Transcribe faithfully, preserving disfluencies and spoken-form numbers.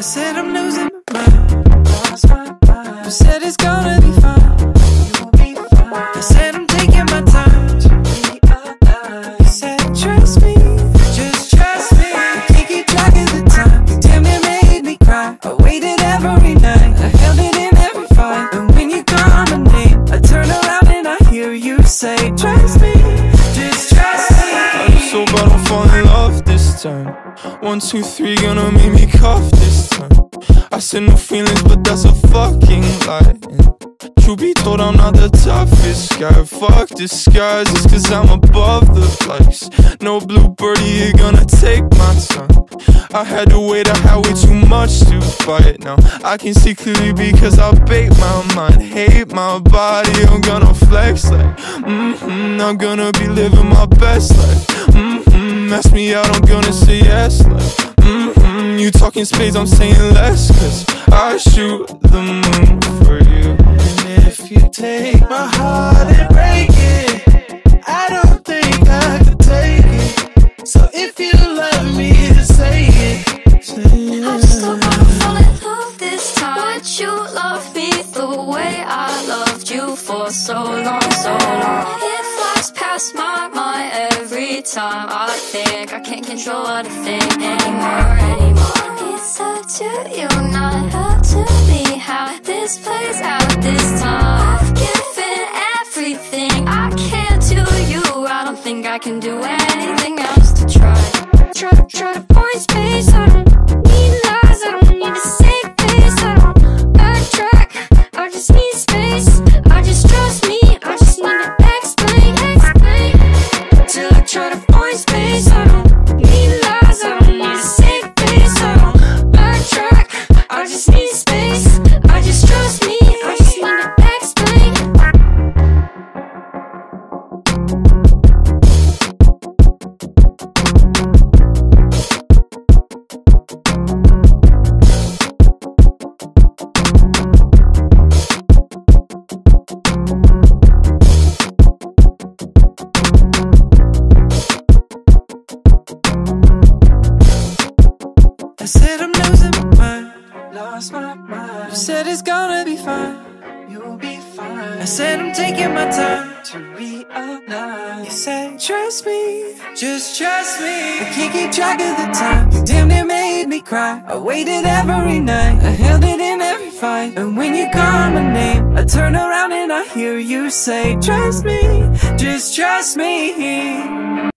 said I'm losing my mind, lost my mind. You said it's gonna be fine, you'll be fine. I said I'm taking my time to realize. You said trust me, just trust me. I can't keep track of the time. You damn near made me cry. I waited every night, I held it in every fight. And when you call my name, I turn around and I hear you say trust me, just trust me. I just so bad I'm falling in love this time. One, two, three, gonna make me cough this time. I said no feelings, but that's a fucking lie. Truth be told, I'm not the toughest guy. Fuck disguises, cause I'm above the likes. No blue birdie, you're gonna take my time. I had to wait, I had way too much to fight. Now I can see clearly because I bait my mind. Hate my body, I'm gonna flex like mm-hmm, I'm gonna be living my best life. Mm-hmm, ask me out, I'm gonna say yes like mm-hmm, you talking spades, I'm saying less. Cause I shoot the moon for you. And if you take my heart and break it, I don't think I could take it. So if you love me, just say it, say it. I just don't wanna fall in love this time. Would you love me the way I loved you for so long, so long? It flies past my mind every time I think I can't control what I think anymore, anymore. It's up to you, not up to me, how this plays out this time. I've given everything I can to you. I don't think I can do anything else to try. Try to, try to find space. I don't need lies, I don't need a safe place. I don't backtrack, I just need space. I just trust me, I just need to explain, explain. Till I try to find space. I don't need lies, I don't need a safe place. I don't backtrack, I just need space. I just trust me, I just need to explain. I said I'm losing my mind, lost my mind. You said it's gonna be fine, you'll be fine. I said I'm taking my time to realize. You said trust me, just trust me. I can't keep track of the time. You damn near made me cry. I waited every night, I held it in every fight. And when you call my name, I turn around and I hear you say trust me, just trust me.